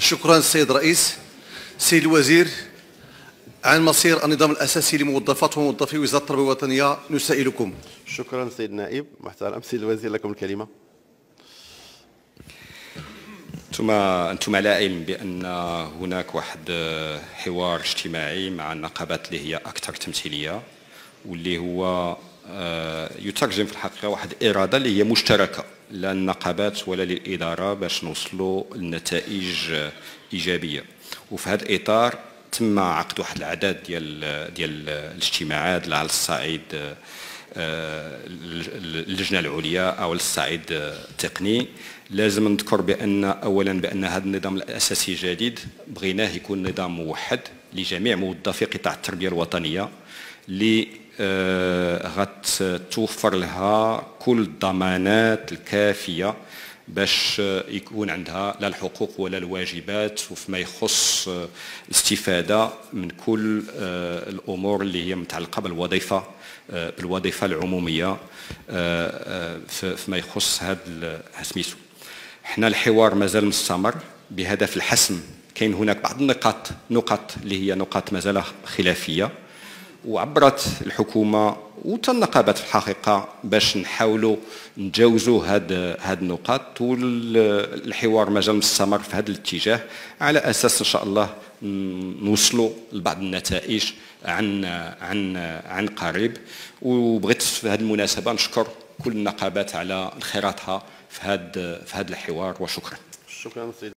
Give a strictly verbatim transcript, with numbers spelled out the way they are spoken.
شكرا السيد الرئيس. سيد الوزير، عن مصير النظام الأساسي لموظفات وموظفي وزارة التربية الوطنية نسائلكم. شكرا سيد النائب. محترم سيد الوزير، لكم الكلمة. انتم انتم على علم بان هناك واحد حوار اجتماعي مع النقابات اللي هي اكثر تمثيليه، واللي هو يترجم في الحقيقه واحد الاراده اللي هي مشتركه لا للنقابات ولا للاداره باش نوصلوا لنتائج ايجابيه. وفي هذا الاطار تم عقد واحد العدد ديال ديال الاجتماعات على الصعيد اللجنه العليا او الصعيد التقني. لازم نذكر بان اولا بان هذا النظام الاساسي الجديد بغيناه يكون نظام موحد لجميع موظفي قطاع التربيه الوطنيه، اللي غتوفر لها كل الضمانات الكافيه باش يكون عندها لا الحقوق ولا الواجبات، وفيما يخص الاستفاده من كل الامور اللي هي متعلقه بالوظيفه بالوظيفه العموميه فيما يخص هذا سميتو. حنا الحوار مازال مستمر بهدف الحسم. كاين هناك بعض النقاط نقاط اللي هي نقاط مازال خلافيه، وعبرت الحكومه وتا النقابات في الحقيقه باش نحاولوا نتجاوزوا هاد هاد النقاط، والحوار مازال مستمر في هذا الاتجاه على اساس ان شاء الله نوصلوا لبعض النتائج عن عن عن قريب. وبغيت في هذه المناسبه نشكر كل النقابات على انخراطها في هذا في هذا الحوار، وشكرا. شكرا سيد